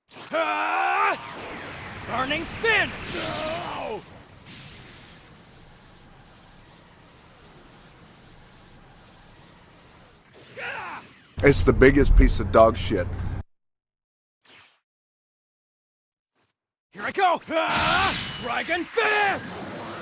Burning spin! No! It's the biggest piece of dog shit. Here I go! Dragon Fist!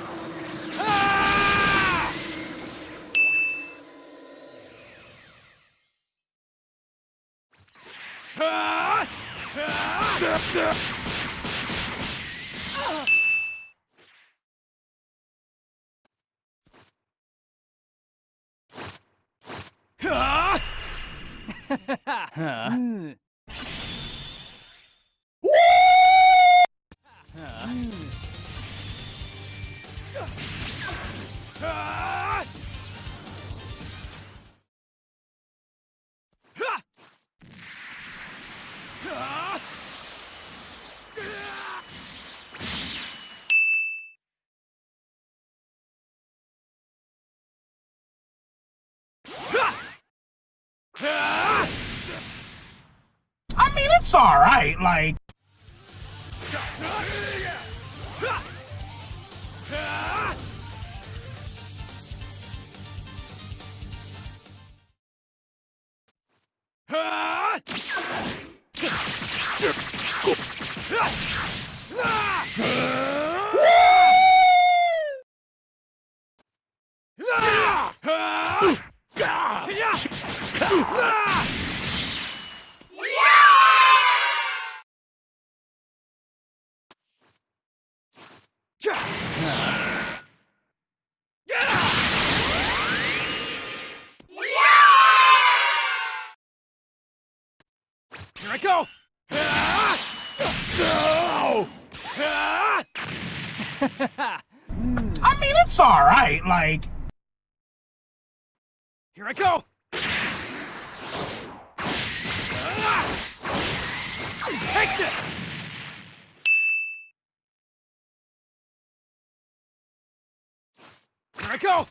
I mean, it's alright, like... Here I go! No! I mean, it's alright, like... Here I go! Take this! Here I go!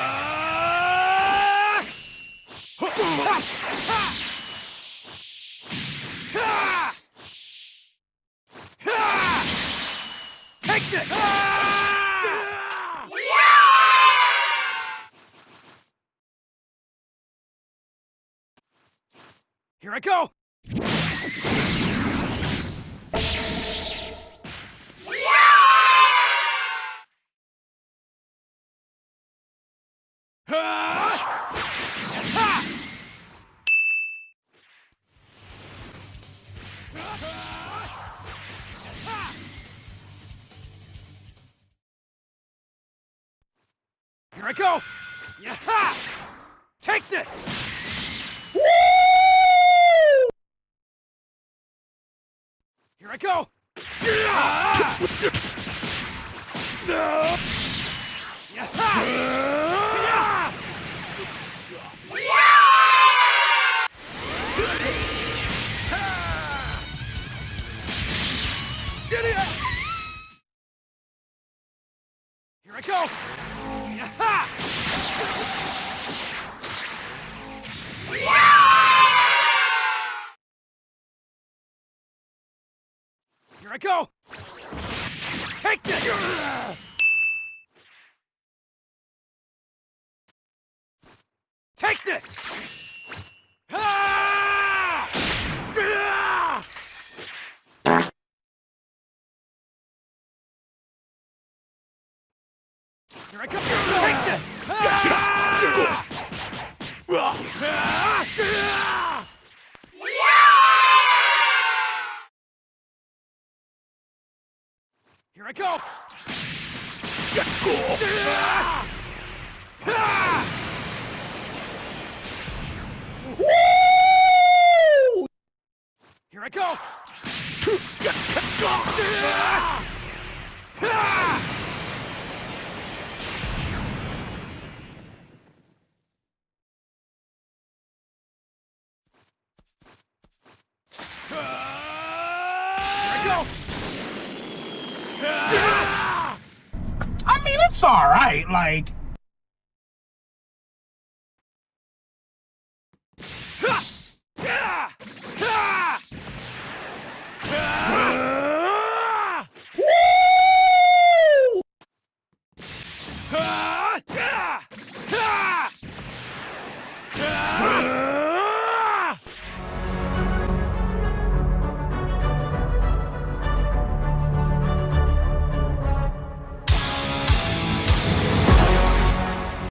Take this! Here I go! Here I go! Yaha! Take this! Here I go! No! Idiot! Here I go! Yaha! Here I go! Take this! Take this! Ah! Here I come! Take this! Ah! Here I go! Here I go! I mean, it's alright, like...